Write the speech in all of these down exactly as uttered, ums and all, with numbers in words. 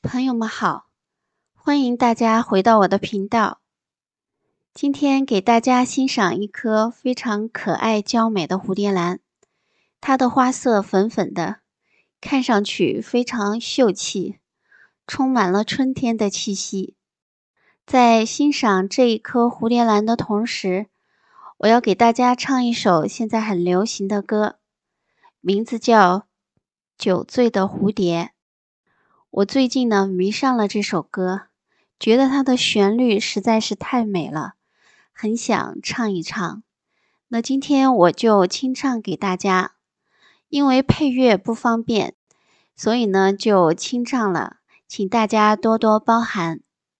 朋友们好，欢迎大家回到我的频道。今天给大家欣赏一颗非常可爱娇美的蝴蝶兰，它的花色粉粉的，看上去非常秀气，充满了春天的气息。在欣赏这一颗蝴蝶兰的同时，我要给大家唱一首现在很流行的歌，名字叫《酒醉的蝴蝶》。我最近呢迷上了这首歌，觉得它的旋律实在是太美了，很想唱一唱。那今天我就清唱给大家，因为配乐不方便，所以呢就清唱了，请大家多多包涵。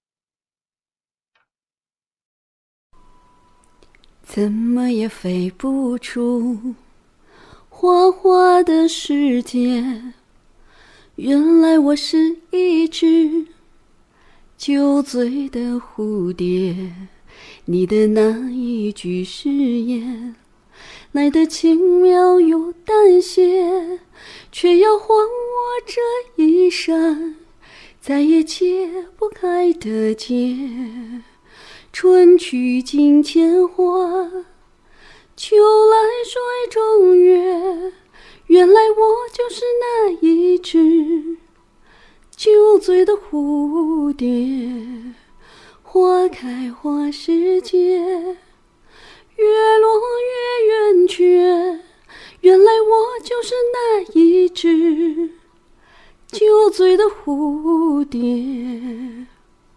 怎么也飞不出花花的世界，原来我是一只酒醉的蝴蝶。你的那一句誓言来得轻描又淡写，却要还我这一扇再也解不开的结。春去境迁花，秋来水中月，原来我就是那一只酒醉的蝴蝶。花开花时节，月落月圆缺，原来我就是那一只酒醉的蝴蝶。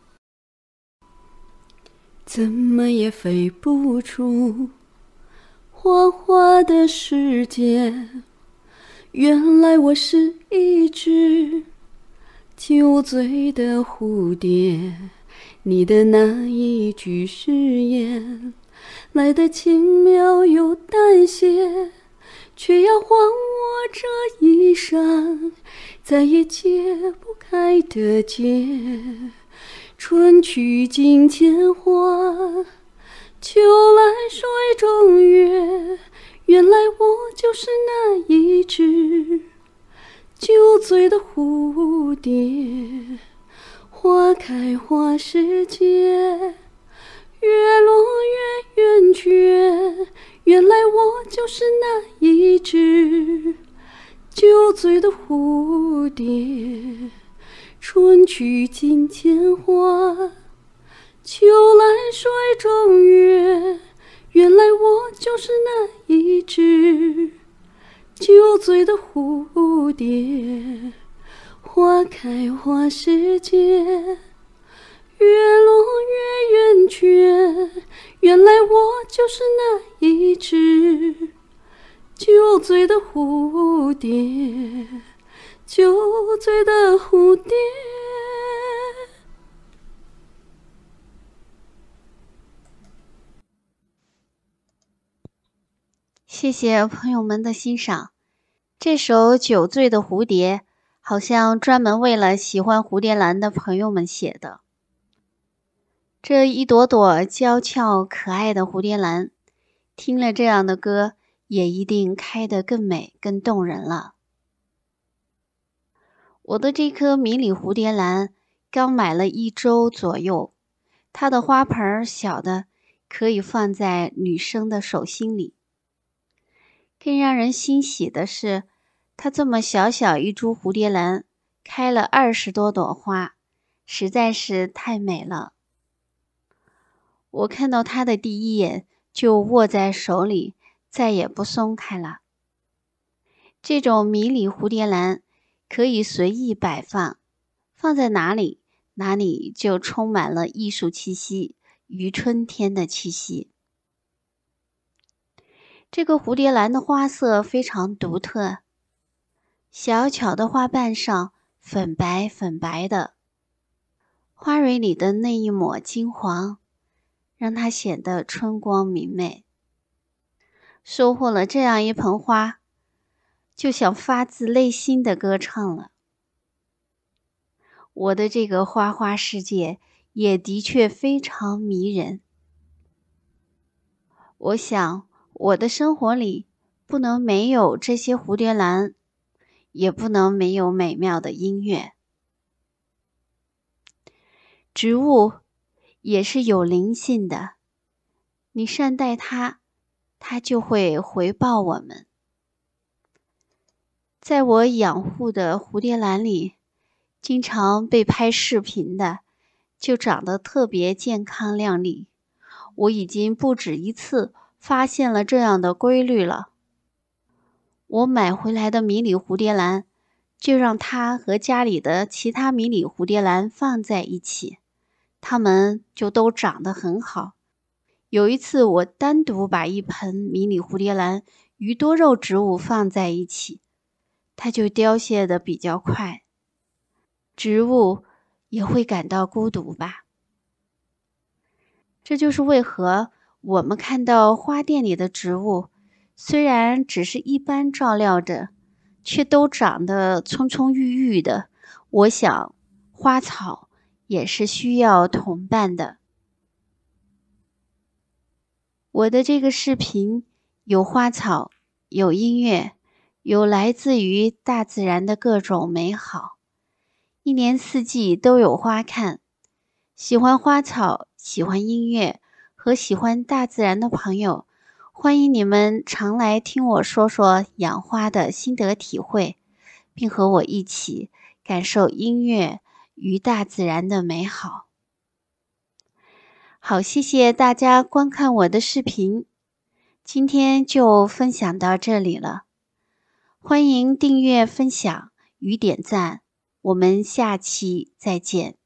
怎么也飞不出花花的世界，原来我是一只酒醉的蝴蝶。你的那一句誓言来得轻描又淡写，却要还我这一扇再也解不开的结。春去境迁花，秋来水中月，原来我就是那一只酒醉的蝴蝶。花开花时节，月落月圆缺，原来我就是那一只酒醉的蝴蝶。春去境迁花，秋来水中月，原来我就是那一只酒醉的蝴蝶。花开花时节，月落月圆缺，原来我就是那一只酒醉的蝴蝶，酒醉的蝴蝶。 谢谢朋友们的欣赏。这首《酒醉的蝴蝶》好像专门为了喜欢蝴蝶兰的朋友们写的。这一朵朵娇俏可爱的蝴蝶兰，听了这样的歌，也一定开得更美更动人了。我的这颗迷你蝴蝶兰刚买了一周左右，它的花盆小的可以放在女生的手心里。更让人欣喜的是，它这么小小一株蝴蝶兰开了二十多朵花，实在是太美了。我看到它的第一眼就握在手里，再也不松开了。这种迷你蝴蝶兰可以随意摆放，放在哪里，哪里就充满了艺术气息与春天的气息。这个蝴蝶兰的花色非常独特，小巧的花瓣上粉白粉白的，花蕊里的那一抹金黄，让它显得春光明媚。收获了这样一盆花，就想发自内心的歌唱了。我的这个花花世界也的确非常迷人。我想我的生活里不能没有这些蝴蝶兰，也不能没有美妙的音乐。 植物也是有灵性的，你善待它，它就会回报我们。在我养护的蝴蝶兰里，经常被拍视频的，就长得特别健康亮丽。我已经不止一次发现了这样的规律了。我买回来的迷你蝴蝶兰，就让它和家里的其他迷你蝴蝶兰放在一起，它们就都长得很好。有一次我单独把一盆迷你蝴蝶兰与多肉植物放在一起，它就凋谢得比较快。植物也会感到孤独吧？这就是为何我们看到花店里的植物，虽然只是一般照料着，却都长得葱葱郁郁的。我想，花草也是需要同伴的。我的这个视频有花草，有音乐，有来自于大自然的各种美好。一年四季都有花看。喜欢花草、喜欢音乐和喜欢大自然的朋友，欢迎你们常来听我说说养花的心得体会，并和我一起感受音乐与大自然的美好。好，谢谢大家观看我的视频，今天就分享到这里了。欢迎订阅、分享与点赞，我们下期再见。